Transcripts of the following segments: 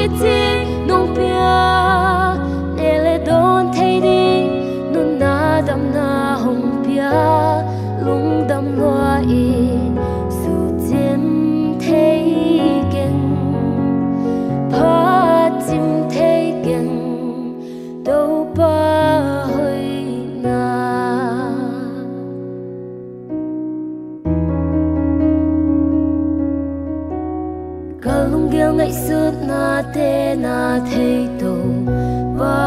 kiching nong pia nele don thei ding nunna damna hong pia lungdam loa in Sutchim theih keng Phatchim theih keng Toupa Hoihna cả lunggel ngày sút na te na theih to ba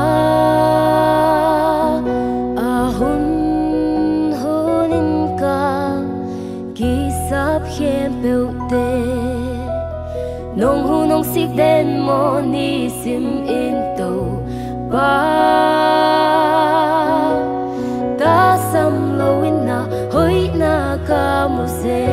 a hun in ka ki sap khempeuh te nong hu nong sik den mo ni sim in to ba ta sam lo in na hoih na ka mu se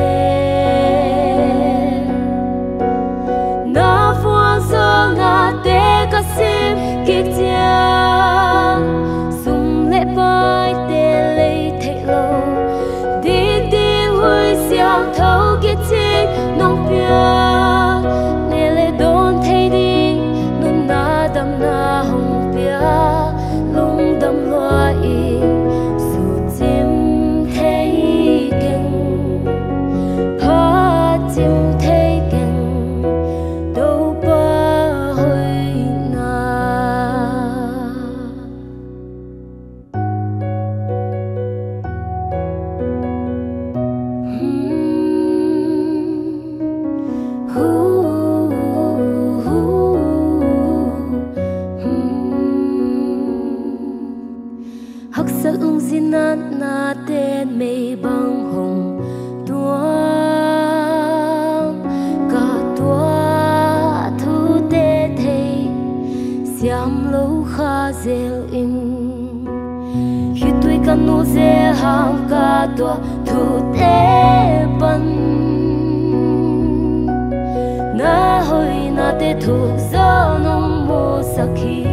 na vualzawlna te ka sim kiching sum le pai te lei theih lo dingg huih siangthou kiching nong pia nele don thei ding nunna damna hong pia lungdam loa in Sutchim theih keng Phatchim theih keng Toupa Hoihna hắc sắc ung xin na tên mây băng hồng tuang cả tua thu tê thei xiam lâu kha zel in khi tuổi căn nu zel ham cả tua thu tê ban na hoih na te thu zo nong mo sakhi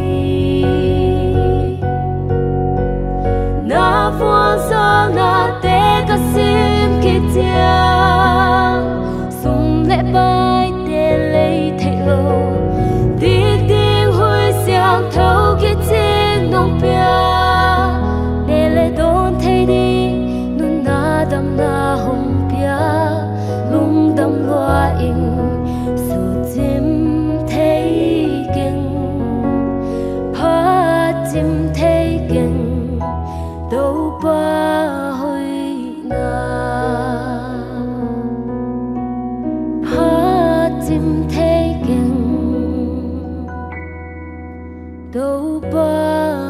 na vualzawlna te ka sim kiching sum le pai te lei theih lo dingg huih siangthou kiching nong pia nele don thei ding nunna damna hong pia lungdam loa in Sutchim theih keng Phatchim theih keng Toupa Hoihna Phatchim theih keng Toupa